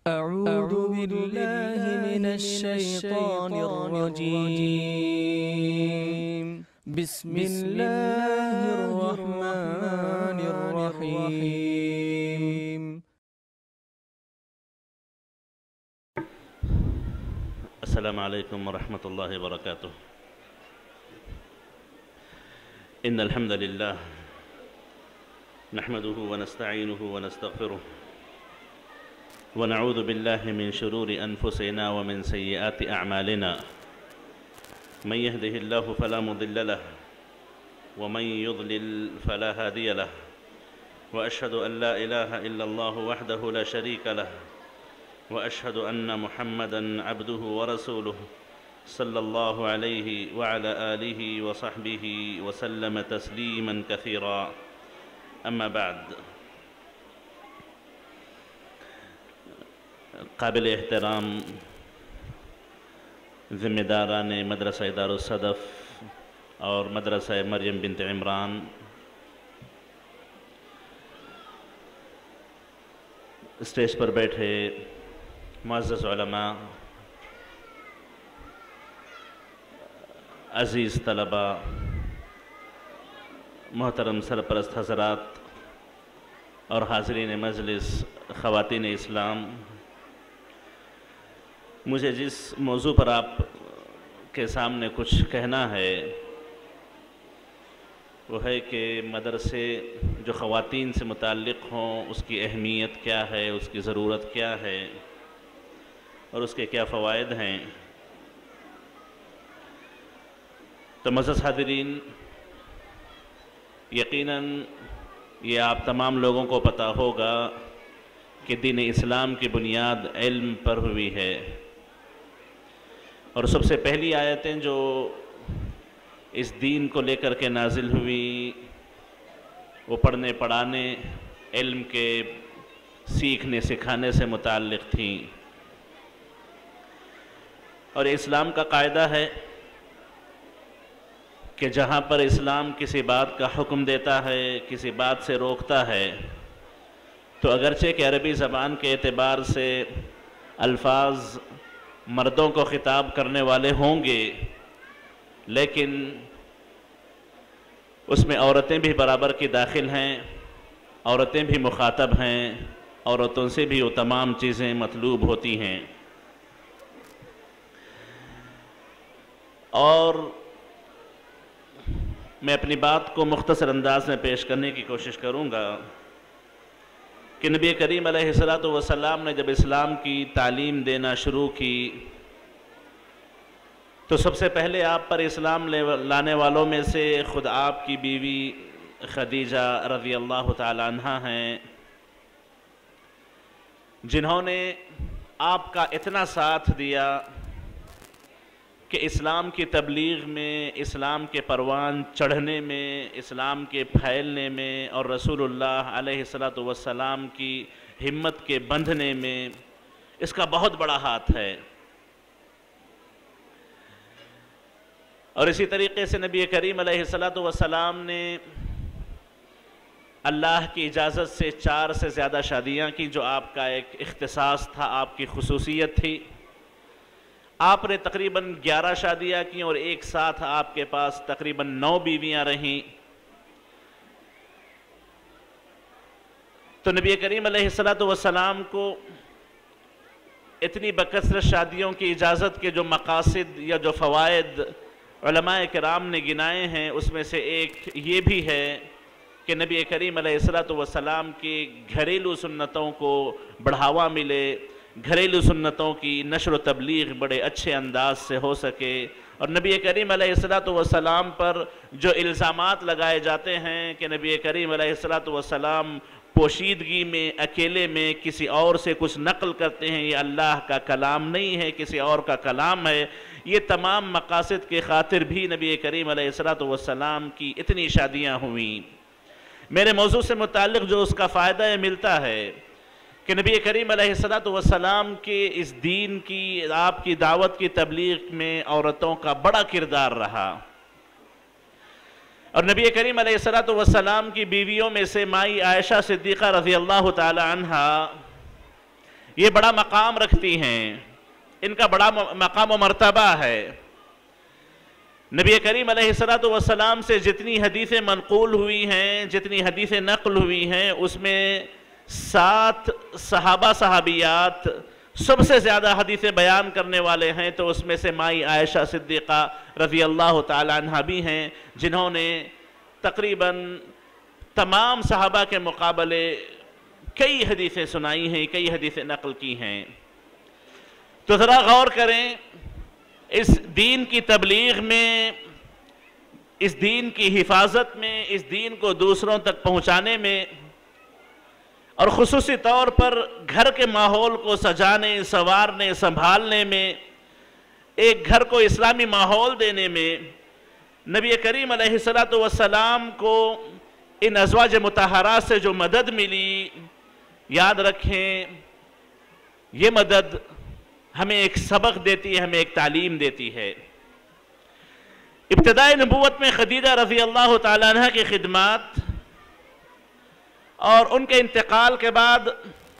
أعوذ بالله من الشيطان الرجيم بسم الله الرحمن الرحيم السلام عليكم ورحمة الله وبركاته. إن الحمد لله نحمده ونستعينه ونستغفره ونعوذ بالله من شرور أنفسنا ومن سيئات أعمالنا. من يهده الله فلا مضل له ومن يضلل فلا هادي له، وأشهد أن لا إله إلا الله وحده لا شريك له، وأشهد أن محمدًا عبده ورسوله صلى الله عليه وعلى آله وصحبه وسلم تسليمًا كثيرا. أما بعد، قابل احترام ذمہ داران مدرسہ دارالصدف اور مدرسہ مریم بنت عمران، اسٹیج پر بیٹھے معزز علماء، عزیز طلباء، محترم سرپرست حضرات اور حاضرین مجلس خواتین اسلام، مجھے جس موضوع پر آپ کے سامنے کچھ کہنا ہے وہ ہے کہ مدرسے جو خواتین سے متعلق ہوں اس کی اہمیت کیا ہے، اس کی ضرورت کیا ہے اور اس کے کیا فوائد ہیں. تو معزز حاضرین، یقیناً یہ آپ تمام لوگوں کو پتہ ہوگا کہ دین اسلام کی بنیاد علم پر ہوئی ہے، اور سب سے پہلی آیتیں جو اس دین کو لے کر کے نازل ہوئی وہ پڑھنے پڑھانے، علم کے سیکھنے سکھانے سے متعلق تھیں. اور اسلام کا قاعدہ ہے کہ جہاں پر اسلام کسی بات کا حکم دیتا ہے، کسی بات سے روکتا ہے، تو اگرچہ کہ عربی زبان کے اعتبار سے الفاظ مردوں کو خطاب کرنے والے ہوں گے، لیکن اس میں عورتیں بھی برابر کی داخل ہیں، عورتیں بھی مخاطب ہیں، عورتوں سے بھی وہ تمام چیزیں مطلوب ہوتی ہیں. اور میں اپنی بات کو مختصر انداز میں پیش کرنے کی کوشش کروں گا کہ نبی کریم علیہ السلام نے جب اسلام کی تعلیم دینا شروع کی تو سب سے پہلے آپ پر اسلام لانے والوں میں سے خود آپ کی بیوی خدیجہ رضی اللہ تعالی عنہا ہیں، جنہوں نے آپ کا اتنا ساتھ دیا کہ اسلام کی تبلیغ میں، اسلام کے پروان چڑھنے میں، اسلام کے پھیلنے میں اور رسول اللہ علیہ السلام کی ہمت کے بندھنے میں اس کا بہت بڑا ہاتھ ہے. اور اسی طریقے سے نبی کریم علیہ السلام نے اللہ کی اجازت سے 4 سے زیادہ شادیاں کی، جو آپ کا ایک اختصاص تھا، آپ کی خصوصیت تھی. آپ نے تقریباً 11 شادیاں کی اور ایک ساتھ آپ کے پاس تقریباً 9 بیویاں رہیں. تو نبی کریم علیہ السلام کو اتنی بکثرت شادیوں کی اجازت کے جو مقاصد یا جو فوائد علماء کرام نے گنائے ہیں، اس میں سے ایک یہ بھی ہے کہ نبی کریم علیہ السلام کی گھریلو سنتوں کو بڑھاوا ملے، گھریلو سنتوں کی نشر و تبلیغ بڑے اچھے انداز سے ہو سکے. اور نبی کریم علیہ السلام پر جو الزامات لگائے جاتے ہیں کہ نبی کریم علیہ السلام پوشیدگی میں، اکیلے میں کسی اور سے کچھ نقل کرتے ہیں، یہ اللہ کا کلام نہیں ہے، کسی اور کا کلام ہے، یہ تمام مقاصد کے خاطر بھی نبی کریم علیہ السلام کی اتنی شادیاں ہوئیں. میرے موضوع سے متعلق جو اس کا فائدہ ملتا ہے کہ نبی کریم علیہ السلام کے اس دین کی، آپ کی دعوت کی تبلیغ میں عورتوں کا بڑا کردار رہا. اور نبی کریم علیہ السلام کی بیویوں میں سے مائی عائشہ صدیقہ رضی اللہ تعالی عنہا یہ بڑا مقام رکھتی ہیں، ان کا بڑا مقام و مرتبہ ہے۔ نبی کریم علیہ السلام سے جتنی حدیثیں منقول ہوئی ہیں، جتنی حدیثیں نقل ہوئی ہیں، اس میں 7 صحابہ صحابیات سب سے زیادہ حدیثیں بیان کرنے والے ہیں، تو اس میں سے مائی عائشہ صدیقہ رضی اللہ تعالی عنہ بھی ہیں، جنہوں نے تقریباً تمام صحابہ کے مقابلے کئی حدیثیں سنائی ہیں، کئی حدیثیں نقل کی ہیں۔ تو ذرا غور کریں، اس دین کی تبلیغ میں، اس دین کی حفاظت میں، اس دین کو دوسروں تک پہنچانے میں، اور خصوصی طور پر گھر کے ماحول کو سجانے، سنوارنے، سنبھالنے میں، ایک گھر کو اسلامی ماحول دینے میں نبی کریم علیہ السلام کو ان ازواج مطہرات سے جو مدد ملی، یاد رکھیں یہ مدد ہمیں ایک سبق دیتی ہے، ہمیں ایک تعلیم دیتی ہے۔ ابتدائی نبوت میں خدیجہ رضی اللہ تعالیٰ عنہ کی خدمات اور ان کے انتقال کے بعد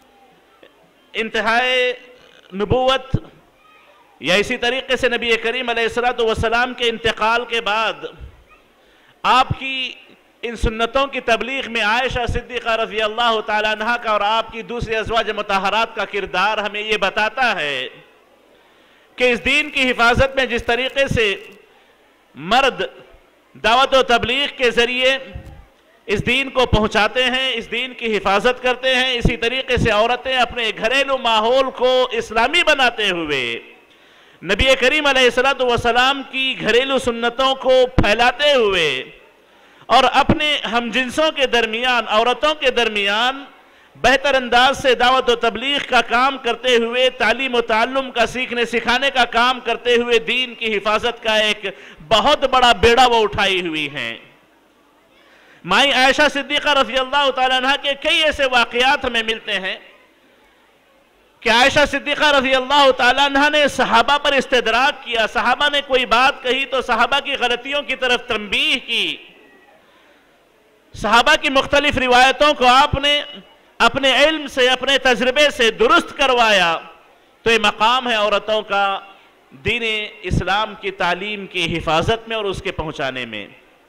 انتہائی نبوت، یا اسی طریقے سے نبی کریم علیہ السلام کے انتقال کے بعد آپ کی ان سنتوں کی تبلیغ میں عائشہ صدیقہ رضی اللہ تعالیٰ عنہ کا اور آپ کی دوسری ازواج مطہرات کا کردار ہمیں یہ بتاتا ہے کہ اس دین کی حفاظت میں جس طریقے سے مرد دعوت و تبلیغ کے ذریعے اس دین کو پہنچاتے ہیں، اس دین کی حفاظت کرتے ہیں، اسی طریقے سے عورتیں اپنے گھریلو ماحول کو اسلامی بناتے ہوئے نبی کریم علیہ السلام کی گھریلو سنتوں کو پھیلاتے ہوئے اور اپنے ہم جنسوں کے درمیان، عورتوں کے درمیان بہتر انداز سے دعوت و تبلیغ کا کام کرتے ہوئے، تعلیم و تعلم کا سیکھنے سکھانے کا کام کرتے ہوئے دین کی حفاظت کا ایک بہت بڑا بیڑا وہ اٹھائی ہوئی ہیں۔ مائی عائشہ صدیقہ رضی اللہ تعالیٰ عنہ کے کئی ایسے واقعات ہمیں ملتے ہیں کہ عائشہ صدیقہ رضی اللہ تعالیٰ عنہ نے صحابہ پر استدراک کیا، صحابہ نے کوئی بات کہی تو صحابہ کی غلطیوں کی طرف تنبیہ کی، صحابہ کی مختلف روایتوں کو آپ نے اپنے علم سے، اپنے تجربے سے درست کروایا۔ تو یہ مقام ہے عورتوں کا دین اسلام کی تعلیم کی حفاظت میں اور اس کے پہنچانے میں۔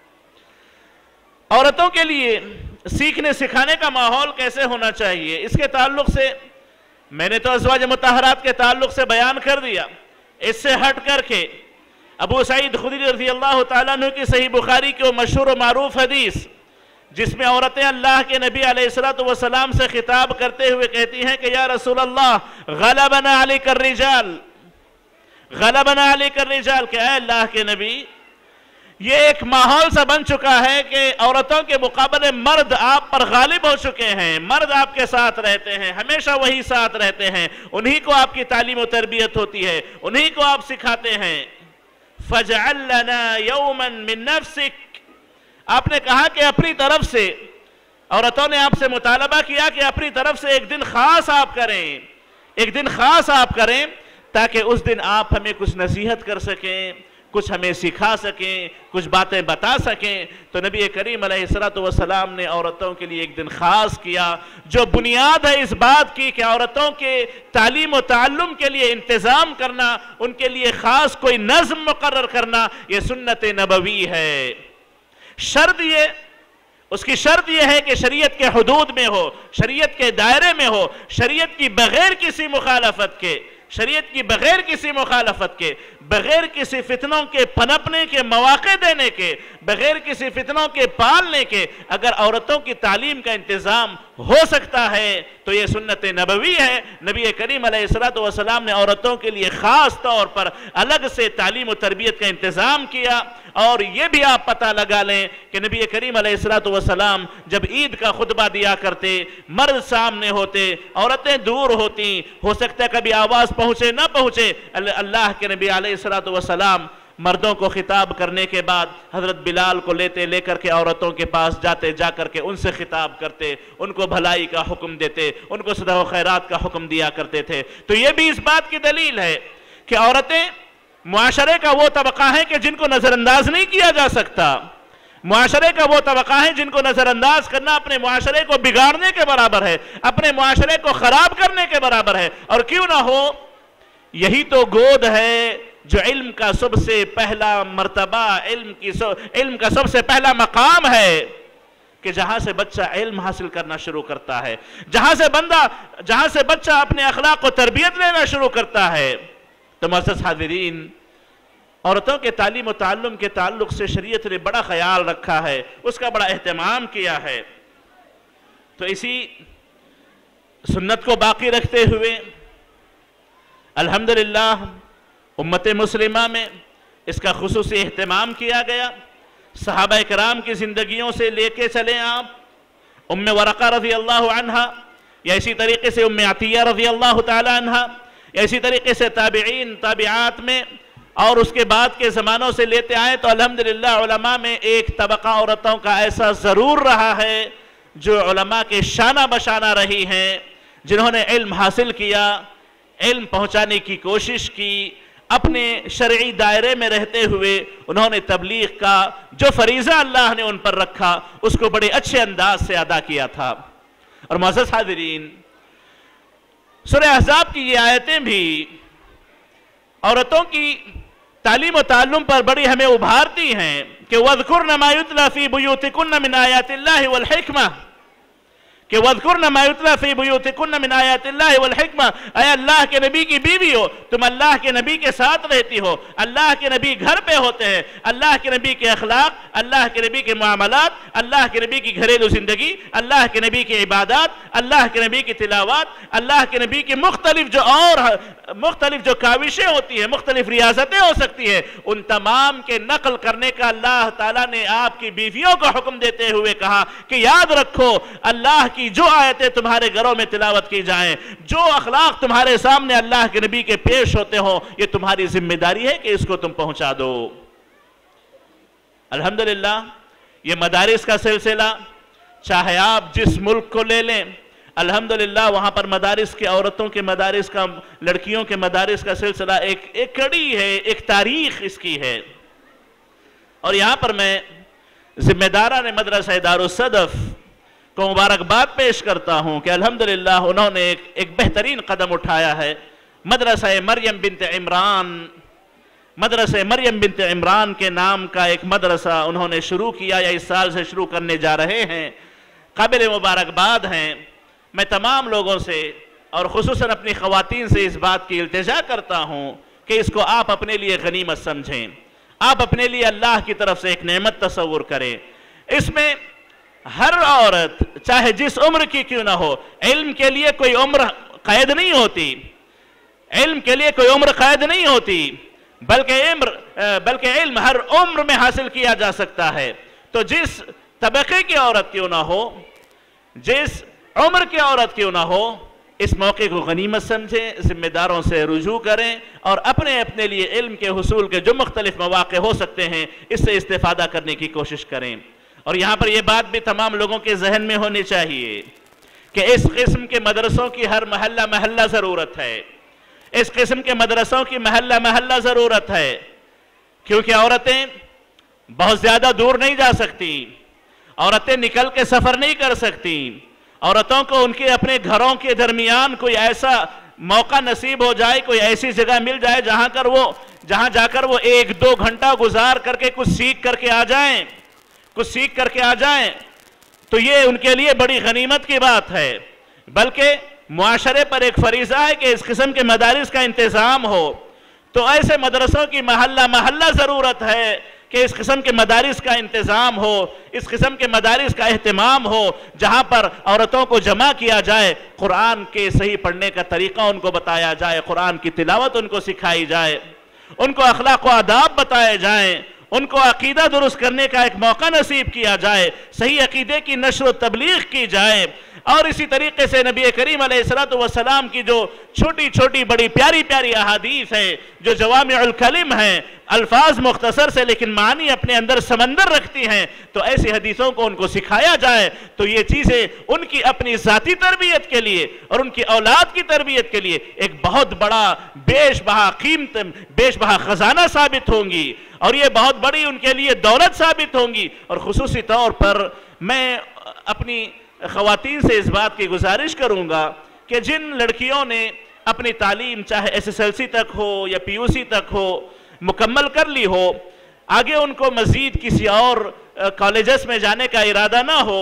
عورتوں کے لیے سیکھنے سکھانے کا ماحول کیسے ہونا چاہیے، اس کے تعلق سے میں نے تو ازواج مطہرات کے تعلق سے بیان کر دیا۔ اس سے ہٹ کر کے ابو سعید خدری رضی اللہ تعالیٰ عنہ کی صحیح بخاری کی وہ مشہور و معروف حدیث جس میں عورتیں اللہ کے نبی علیہ السلام سے خطاب کرتے ہوئے کہتی ہیں کہ یا رسول اللہ غلبنا علیک الرجال، غلبنا علیک الرجال، کہ اے اللہ کے نبی یہ ایک ماحول سا بن چکا ہے کہ عورتوں کے مقابلے مرد آپ پر غالب ہو چکے ہیں، مرد آپ کے ساتھ رہتے ہیں، ہمیشہ وہی ساتھ رہتے ہیں، انہی کو آپ کی تعلیم و تربیت ہوتی ہے، انہی کو آپ سکھاتے ہیں۔ فَاجْعَلْ لَنَا يَوْمًا مِّن نَفْسِكَ، آپ نے کہا کہ اپنی طرف سے، عورتوں نے آپ سے مطالبہ کیا کہ اپنی طرف سے ایک دن خاص آپ کریں، ایک دن خاص آپ کریں تاکہ اس دن آپ ہمیں کچھ نصیحت کر سکیں، کچھ ہمیں سکھا سکیں، کچھ باتیں بتا سکیں۔ تو نبی کریم علیہ السلام نے عورتوں کے لیے ایک دن خاص کیا جو بنیاد ہے اس بات کی کہ عورتوں کے تعلیم و تعلم کے لیے انتظام کرنا، ان کے لیے خاص کوئی نظم مقرر کرنا، یہ سنت نبوی ہے۔ شرط یہ، اس کی شرط یہ ہے کہ شریعت کے حدود میں ہو، شریعت کے دائرے میں ہو، شریعت کی بغیر کسی مخالفت کے، شریعت کی بغیر کسی مخالفت کے، بغیر کسی فتنوں کے پنپنے کے مواقع دینے کے، بغیر کسی فتنوں کے پالنے کے اگر عورتوں کی تعلیم کا انتظام ہو سکتا ہے تو یہ سنت نبوی ہے۔ نبی کریم علیہ السلام نے عورتوں کے لیے خاص طور پر الگ سے تعلیم و تربیت کا انتظام کیا۔ اور یہ بھی آپ پتہ لگا لیں کہ نبی کریم علیہ السلام جب عید کا خطبہ دیا کرتے، مرد سامنے ہوتے، عورتیں دور ہوتی، ہو سکتا ہے کبھی آواز پہنچے نہ پہنچے، اللہ کے نبی علیہ السلام مردوں کو خطاب کرنے کے بعد حضرت بلال کو لے کر کے عورتوں کے پاس جاتے، جا کر کے ان سے خطاب کرتے، ان کو بھلائی کا حکم دیتے، ان کو صدقہ و خیرات کا حکم دیا کرتے تھے۔ تو یہ بھی اس بات کی دلیل ہے کہ عورتیں معاشرے کا وہ طبقہ ہے کہ جن کو نظر انداز نہیں کیا جا سکتا۔ معاشرے کا وہ طبقہ ہے جن کو نظر انداز کرنا اپنے معاشرے کو بگاڑنے کے برابر ہے، اپنے معاشرے کو خراب کرنے کے برابر ہے۔ اور کیوں نہ ہو، یہی تو گود ہے جو علم کا سب سے پہلا مرتبہ، علم کا سب سے پہلا مقام ہے کہ جہاں سے بچہ علم حاصل کرنا شروع کرتا ہے، جہاں سے بچہ اپنے اخلاق و تربیت لینا شروع کرتا ہے۔ تو معزز حاضرین، عورتوں کے تعلیم و تعلم کے تعلق سے شریعت نے بڑا خیال رکھا ہے، اس کا بڑا اہتمام کیا ہے۔ تو اسی سنت کو باقی رکھتے ہوئے الحمدللہ امت مسلمہ میں اس کا خصوصی اہتمام کیا گیا۔ صحابہ کرام کی زندگیوں سے لے کے چلیں آپ، ام ورقہ رضی اللہ عنہ، یا اسی طریقے سے ام عطیہ رضی اللہ تعالی عنہ، یا اسی طریقے سے تابعین، تابعات میں، اور اس کے بعد کے زمانوں سے لیتے آئے تو الحمدللہ علماء میں ایک طبقہ عورتوں کا ایسا ضرور رہا ہے جو علماء کے شانہ بشانہ رہی ہیں، جنہوں نے علم حاصل کیا، علم پہنچانے کی کوشش کی، اپنے شرعی دائرے میں رہتے ہوئے انہوں نے تبلیغ کا جو فریضہ اللہ نے ان پر رکھا اس کو بڑے اچھے انداز سے ادا کیا تھا۔ اور معزز حاضرین، سورہ احزاب کی یہ آیتیں بھی عورتوں کی تعلیم و تعلم پر بڑی ہمیں ابھارتی ہیں کہ وَاذْكُرْنَ مَا يُتْلَى فِي بُيُوتِكُنَّ مِنْ آيَاتِ اللَّهِ وَالْحِكْمَةِ، کہ وَاذْكُرْنَ مَا يُتْلَى فِي بُيُوتِكُنَّ مِنْ آيَاتِ اللَّهِ وَالْحِكْمَةِ، اے اللہ کے نبی کی بیوی ہو، تم اللہ کے نبی کے ساتھ رہتی ہو، اللہ کے نبی گھر پہ ہوتے ہیں، اللہ کے نبی کے اخلاق، اللہ کے نبی کے معاملات، اللہ کے نبی کی گھریلو زندگی، اللہ کے نبی کی عبادات، اللہ کے نبی کی تلاوات، اللہ کے نبی کی مختلف جو کاوشیں ہوتی ہیں، مختلف ریاستیں ہو سکتی ہیں، ان تمام کے نقل کرنے کا اللہ تعالیٰ نے آپ کی بیویوں کو حکم دیتے ہوئے کہا کہ یاد رکھو اللہ کی جو آیتیں تمہارے گھروں میں تلاوت کی جائیں، جو اخلاق تمہارے سامنے اللہ کے نبی کے پیش ہوتے ہوں، یہ تمہاری ذمہ داری ہے کہ اس کو تم پہنچا دو۔ الحمدللہ یہ مدارس کا سلسلہ، چاہے آپ جس ملک کو لے لیں، الحمدللہ وہاں پر مدارس کے، عورتوں کے مدارس کا، لڑکیوں کے مدارس کا سلسلہ ایک کڑی ہے، ایک تاریخ اس کی ہے۔ اور یہاں پر میں ذمہ داران مدرسہ دارالصدف کو مبارکباد پیش کرتا ہوں کہ الحمدللہ انہوں نے ایک بہترین قدم اٹھایا ہے۔ مدرسہ مریم بنت عمران کے نام کا ایک مدرسہ انہوں نے شروع کیا، یا اس سال سے شروع کرنے جا رہے ہیں، قابل مبارکباد ہیں۔ میں تمام لوگوں سے اور خصوصاً اپنی خواتین سے اس بات کی التجا کرتا ہوں کہ اس کو آپ اپنے لیے غنیمت سمجھیں، آپ اپنے لیے اللہ کی طرف سے ایک نعمت تصور کریں۔ اس میں ہر عورت چاہے جس عمر کی کیوں نہ ہو، علم کے لیے کوئی عمر قید نہیں ہوتی، علم کے لیے کوئی عمر قید نہیں ہوتی، بلکہ علم ہر عمر میں حاصل کیا جا سکتا ہے۔ تو جس طبقے کی عورت کیوں نہ ہو، جس عمر کی عورت کیوں نہ ہو، اس موقع کو غنیمت سمجھیں، ذمہ داروں سے رجوع کریں اور اپنے لیے علم کے حصول کے جو مختلف مواقع ہو سکتے ہیں اس سے استفادہ کرنے کی کوشش کریں۔ اور یہاں پر یہ بات بھی تمام لوگوں کے ذہن میں ہونی چاہیے کہ اس قسم کے مدرسوں کی ہر محلہ ضرورت ہے، اس قسم کے مدرسوں کی محلہ ضرورت ہے، کیونکہ عورتیں بہت زیادہ دور نہیں جا سکتی، عورتیں نکل کے سفر نہیں کر سکتی، عورتوں کو ان کے اپنے گھروں کے درمیان کوئی ایسا موقع نصیب ہو جائے، کوئی ایسی جگہ مل جائے جہاں جا کر وہ 1-2 گھنٹہ گزار کر کے کچھ سیکھ کر کے آ جائیں تو یہ ان کے لیے بڑی غنیمت کی بات ہے۔ بلکہ معاشرے پر ایک فریضہ ہے کہ اس قسم کے مدارس کا انتظام ہو، تو ایسے مدرسوں کی محلہ ضرورت ہے کہ اس قسم کے مدارس کا انتظام ہو، اس قسم کے مدارس کا اہتمام ہو، جہاں پر عورتوں کو جمع کیا جائے، قرآن کے صحیح پڑھنے کا طریقہ ان کو بتایا جائے، قرآن کی تلاوت ان کو سکھائی جائے، ان کو اخلاق و آداب بتائے جائیں، ان کو عقیدہ درست کرنے کا ایک موقع نصیب کیا جائے، صحیح عقیدے کی نشر و تبلیغ کی جائے۔ اور اسی طریقے سے نبی کریم علیہ السلام کی جو چھوٹی چھوٹی بڑی پیاری پیاری احادیث ہیں، جو جوامع الکلم ہیں، الفاظ مختصر سے لیکن معنی اپنے اندر سمندر رکھتی ہیں، تو ایسی حدیثوں کو ان کو سکھایا جائے تو یہ چیزیں ان کی اپنی ذاتی تربیت کے لیے اور ان کی اولاد کی تربیت کے لیے ایک بہت بڑا بیش بہا قیمت، بیش بہا خزانہ ثابت ہوں گی، اور یہ بہت بڑی ان کے لیے دولت ثابت ہوں گی۔ اور خصوصی طور پر میں اپنی خواتین سے اس بات کی گزارش کروں گا کہ جن لڑکیوں نے اپنی تعلیم چاہے SSLC تک ہو یا PUC تک ہو مکمل کر لی ہو، آگے ان کو مزید کسی اور کالجز میں جانے کا ارادہ نہ ہو،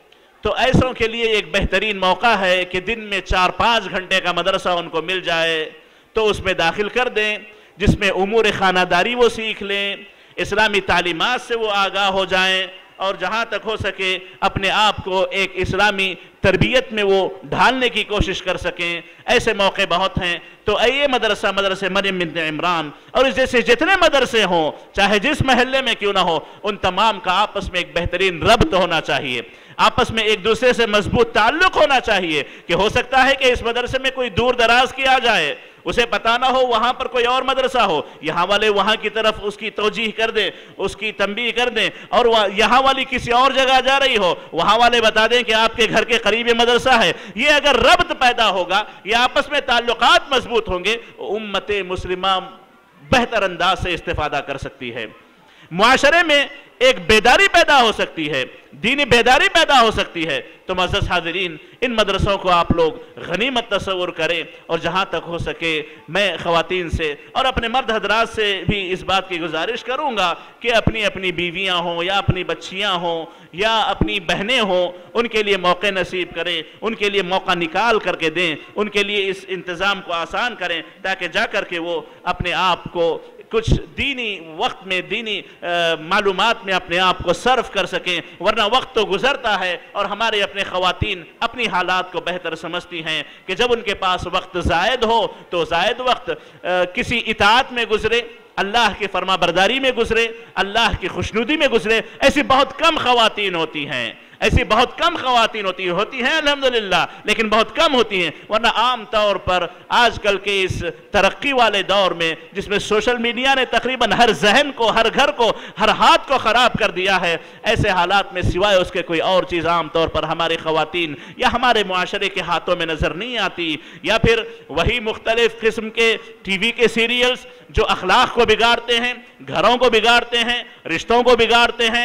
تو ایسوں کے لیے ایک بہترین موقع ہے کہ دن میں 4-5 گھنٹے کا مدرسہ ان کو مل جائے تو اس میں داخل کر دیں، جس میں امور خانہ داری وہ سیکھ لیں، اسلامی تعلیمات سے وہ آگاہ ہو جائیں، اور جہاں تک ہو سکے اپنے آپ کو ایک اسلامی تربیت میں وہ ڈھالنے کی کوشش کر سکیں۔ ایسے موقع بہت ہیں، تو یہ مدرسہ مریم بنت عمران اور اس جیسے جتنے مدرسے ہوں چاہے جس محلے میں کیوں نہ ہو، ان تمام کا آپس میں ایک بہترین ربط ہونا چاہیے، آپس میں ایک دوسرے سے مضبوط تعلق ہونا چاہیے کہ ہو سکتا ہے کہ اس مدرسے میں کوئی دور دراز کیا جائے، اسے پتہ نہ ہو وہاں پر کوئی اور مدرسہ ہو، یہاں والے وہاں کی طرف اس کی توجیح کر دیں، اس کی تنبیہ کر دیں، اور یہاں والی کسی اور جگہ جا رہی ہو وہاں والے بتا دیں کہ آپ کے گھر کے قریب مدرسہ ہے۔ یہ اگر ربط پیدا ہوگا، یہ آپس میں تعلقات مضبوط ہوں گے، امت مسلمہ بہتر انداز سے استفادہ کر سکتی ہے، معاشرے میں ایک بیداری پیدا ہو سکتی ہے، دینی بیداری پیدا ہو سکتی ہے۔ تو معزز حاضرین، ان مدرسوں کو آپ لوگ غنیمت تصور کریں، اور جہاں تک ہو سکے میں خواتین سے اور اپنے مرد حضرات سے بھی اس بات کی گزارش کروں گا کہ اپنی اپنی بیویاں ہوں یا اپنی بچیاں ہوں یا اپنی بہنیں ہوں، ان کے لیے موقع نصیب کریں، ان کے لیے موقع نکال کر کے دیں، ان کے لیے اس انتظام کو آسان کریں تاکہ جا کر کے وہ اپنے آپ کو کچھ دینی وقت میں، دینی معلومات میں اپنے آپ کو صرف کر سکیں، ورنہ وقت تو گزرتا ہے اور ہمارے اپنے خواتین اپنی حالات کو بہتر سمجھتی ہیں کہ جب ان کے پاس وقت زائد ہو تو زائد وقت کسی اطاعت میں گزرے، اللہ کی فرما برداری میں گزرے، اللہ کی خوشنودی میں گزرے۔ ایسی بہت کم خواتین ہوتی ہیں، ایسی بہت کم خواتین ہوتی ہیں الحمدللہ، لیکن بہت کم ہوتی ہیں، ورنہ عام طور پر آج کل کے اس ترقی والے دور میں جس میں سوشل میڈیا نے تقریباً ہر ذہن کو، ہر گھر کو، ہر ہاتھ کو خراب کر دیا ہے، ایسے حالات میں سوائے اس کے کوئی اور چیز عام طور پر ہماری خواتین یا ہمارے معاشرے کے ہاتھوں میں نظر نہیں آتی، یا پھر وہی مختلف قسم کے ٹی وی کے سیریلز جو اخلاق کو بگاڑتے ہیں، گھروں کو بگاڑتے ہیں، رشتوں کو بگاڑتے ہیں،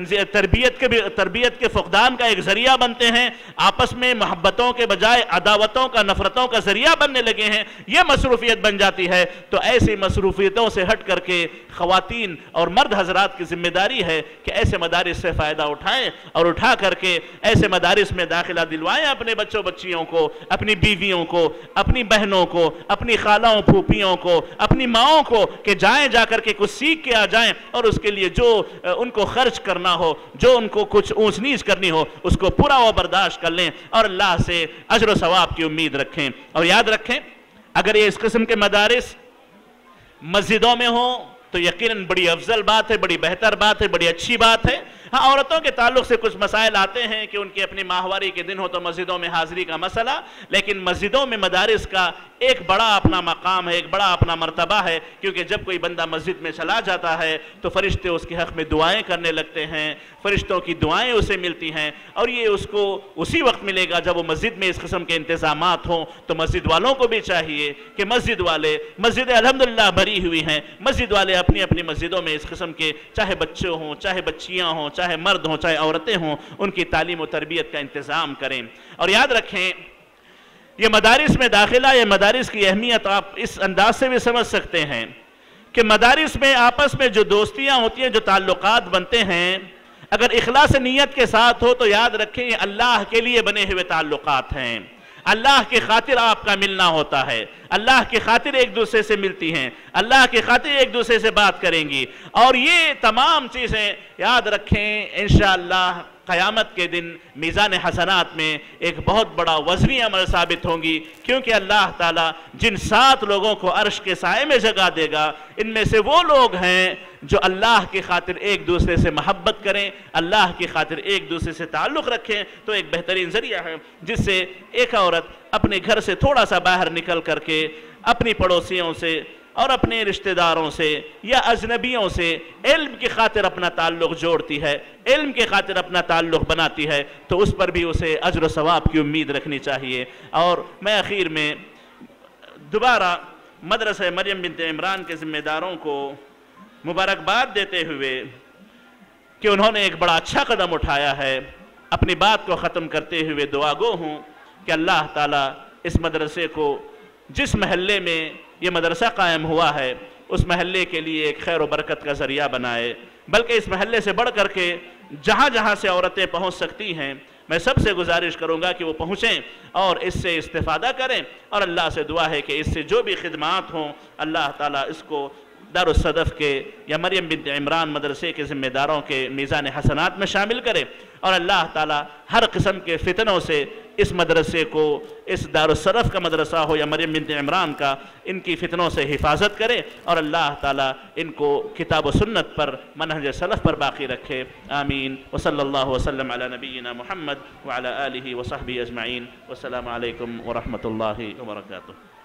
تربیت کے فقدان کا ایک ذریعہ بنتے ہیں، آپس میں محبتوں کے بجائے عداوتوں کا، نفرتوں کا ذریعہ بننے لگے ہیں، یہ مصروفیت بن جاتی ہے۔ تو ایسی مصروفیتوں سے ہٹ کر کے خواتین اور مرد حضرات کی ذمہ داری ہے کہ ایسے مدارس سے فائدہ اٹھائیں، اور اٹھا کر کے ایسے مدارس میں داخلہ دلوائیں اپنے بچوں بچیوں کو، اپنی بیویوں کو، اپنی بہنوں کو، اپنی خالوں پھوپھیوں کو، اپنی ماؤں کو، کہ جائیں جا کر کے کچھ سیکھ کے آ جائیں، اور اس کے لیے جو ان کو خرچ کرنا ہو، جو ان کو کچھ اونچ نیچ کرنی ہو، اس کو پورا وہ برداشت کر لیں اور اللہ سے اجر و ثواب کی امید رکھیں۔ اور یاد رکھیں، اگر یہ اس قسم کے مدارس مسجدوں میں ہوں تو یقیناً بڑی افضل بات ہے، بڑی بہتر بات ہے، بڑی اچھی بات ہے۔ ہاں، عورتوں کے تعلق سے کچھ مسائل آتے ہیں کہ ان کی اپنی ماہواری کے دن ہو تو مسجدوں میں حاضری کا مسئلہ، لیکن مسجدوں میں مدارس کا ایک بڑا اپنا مقام ہے، ایک بڑا اپنا مرتبہ ہے، کیونکہ جب کوئی بندہ مسجد میں چلا جاتا ہے تو فرشتے اس کے حق میں دعائیں کرنے لگتے ہیں، فرشتوں کی دعائیں اسے ملتی ہیں، اور یہ اس کو اسی وقت ملے گا جب وہ مسجد میں اس قسم کے انتظامات ہوں۔ تو مسجد والوں کو بھی چاہیے کہ مسجد والے، مسجدیں الحمدللہ بھری ہوئی ہیں، مسجد والے اپنی اپنی مسجدوں میں اس قسم کے چاہے بچے ہوں، چاہے بچیاں ہوں، چاہے مرد ہوں، چاہے عورتیں ہوں، ان کی تعلیم و تربیت کا انتظام کریں۔ اور یاد رکھیں، یہ مدارس میں داخلہ، یہ مدارس کی اہمیت آپ اس انداز سے بھی سمجھ سکتے ہیں کہ مدارس میں آپس میں جو دوستیاں ہوتی ہیں، جو تعلقات بنتے ہیں، اگر اخلاص نیت کے ساتھ ہو تو یاد رکھیں یہ اللہ کے لیے بنے ہوئے تعلقات ہیں، اللہ کی خاطر آپ کا ملنا ہوتا ہے، اللہ کی خاطر ایک دوسرے سے ملتی ہیں، اللہ کی خاطر ایک دوسرے سے بات کریں گی، اور یہ تمام چیزیں یاد رکھیں انشاءاللہ قیامت کے دن میزان حسنات میں ایک بہت بڑا وزنی عمل ثابت ہوں گی، کیونکہ اللہ تعالیٰ جن 7 لوگوں کو عرش کے سائے میں جگہ دے گا، ان میں سے وہ لوگ ہیں جو اللہ کی خاطر ایک دوسرے سے محبت کریں، اللہ کی خاطر ایک دوسرے سے تعلق رکھیں۔ تو ایک بہترین ذریعہ ہے جس سے ایک عورت اپنے گھر سے تھوڑا سا باہر نکل کر کے اپنی پڑوسیوں سے، اور اپنے رشتہ داروں سے یا اجنبیوں سے علم کی خاطر اپنا تعلق جوڑتی ہے، علم کی خاطر اپنا تعلق بناتی ہے، تو اس پر بھی اسے اجر و ثواب کی امید رکھنی چاہیے۔ اور میں اخیر میں دوبارہ مدرسہ مریم بنت عمران کے ذمہ داروں کو مبارکباد دیتے ہوئے کہ انہوں نے ایک بڑا اچھا قدم اٹھایا ہے، اپنی بات کو ختم کرتے ہوئے دعا گو ہوں کہ اللہ تعالیٰ اس مدرسے کو، جس محلے میں یہ مدرسہ قائم ہوا ہے، اس محلے کے لیے ایک خیر و برکت کا ذریعہ بنائے، بلکہ اس محلے سے بڑھ کر کے جہاں جہاں سے عورتیں پہنچ سکتی ہیں، میں سب سے گزارش کروں گا کہ وہ پہنچیں اور اس سے استفادہ کریں، اور اللہ سے دعا ہے کہ اس سے جو بھی خدمات ہوں اللہ تعالیٰ اس کو دارالصدف کے یا مریم بنت عمران مدرسے کے ذمہ داروں کے میزان حسنات میں شامل کرے، اور اللہ تعالیٰ ہر قسم کے فتنوں سے اس مدرسے کو، اس دارالصدف کا مدرسہ ہو یا مریم بنت عمران کا، ان کی فتنوں سے حفاظت کرے، اور اللہ تعالیٰ ان کو کتاب و سنت پر، منہج سلف پر باقی رکھے۔ آمین۔ وصلی اللہ وسلم علی نبینا محمد وعلی آلہ وصحبہ اجمعین۔ والسلام علیکم ورحمۃ اللہ وبرکاتہ۔